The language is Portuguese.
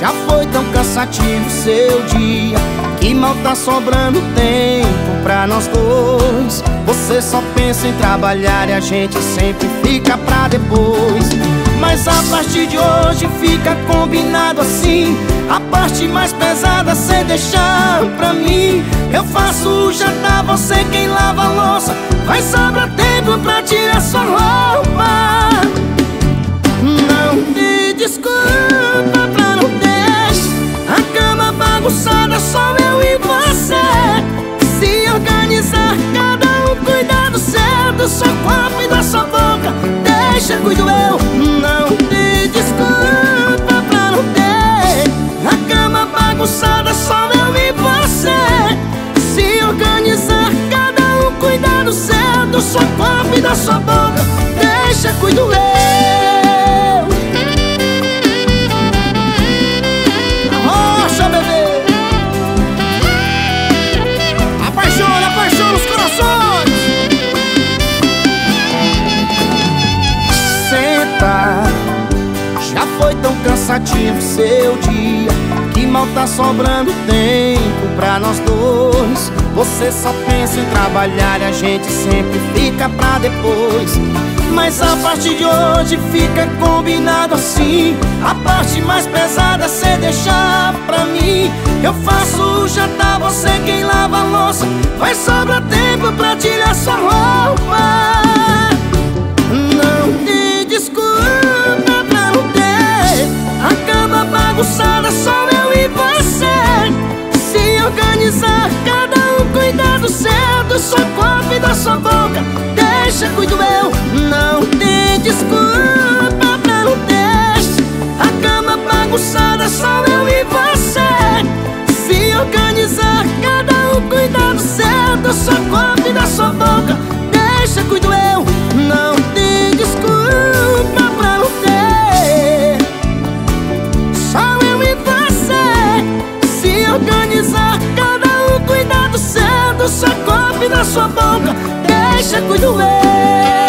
Já foi tão cansativo seu dia, que mal tá sobrando tempo pra nós dois. Você só pensa em trabalhar e a gente sempre fica pra depois. Mas a partir de hoje fica combinado assim, a parte mais pesada cê deixar pra mim. Eu faço o jantar, você quem lava a louça, vai sobrar tempo pra tirar sua roupa. Não te desculpa pra não ter a cama bagunçada, só eu e você. Se organizar, cada um cuida do seu, do seu corpo e da sua boca. Deixa, cuido eu. Não te desculpa pra não ter a cama bagunçada, só eu e você. Se organizar, cada um cuida do seu, do seu corpo e da sua boca. Deixa, cuido eu. Já foi tão cansativo seu dia, que mal tá sobrando tempo pra nós dois. Você só pensa em trabalhar e a gente sempre fica pra depois. Mas a partir de hoje fica combinado assim, a parte mais pesada cê deixar pra mim. Eu faço o jantar, você quem lava a louça, vai sobrar tempo pra tirar sua roupa. Não te desculpa pra não ter a cama bagunçada, só eu e você. Se organizar, cada um cuida do seu, do seu corpo e da sua boca. Deixa, cuido eu. Não te desculpa pra não ter a cama bagunçada, só eu e você. Se organizar, cada um cuida do seu, do seu corpo e da sua boca. Deixa, cuido eu. Não te desculpa pra não ter, só eu e você. Se organizar, cada um cuida do seu, do seu corpo e da sua boca. Deixa, cuido eu.